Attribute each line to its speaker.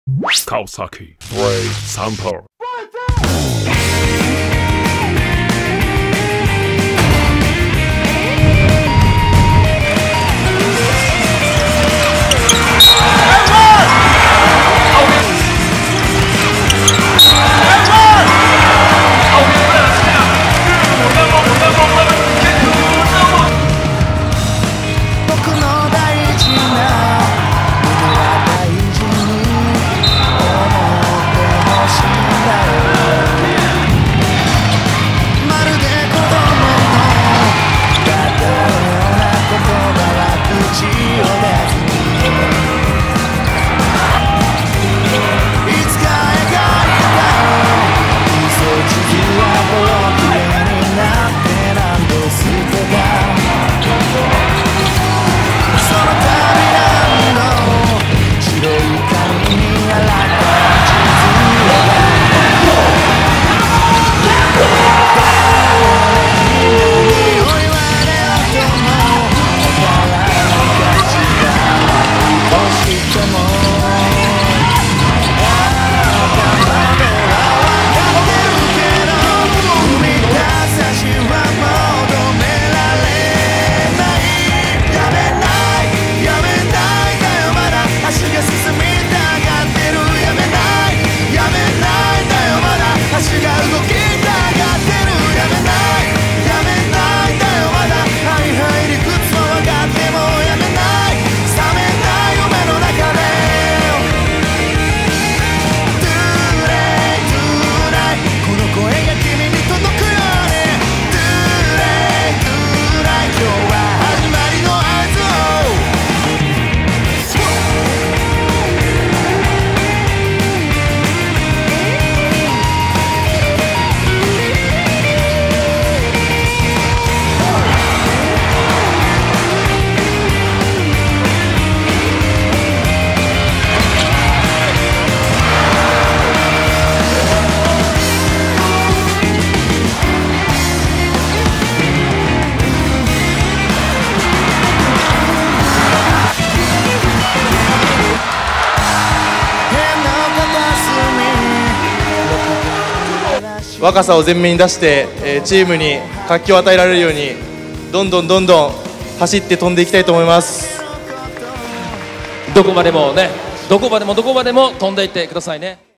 Speaker 1: Kawasaki Brave Sample.
Speaker 2: 若さを前面に出して、チームに活気を与えられるようにどんどん走って飛んでいきたいと思います。
Speaker 3: どこまでも飛んでいってくださいね。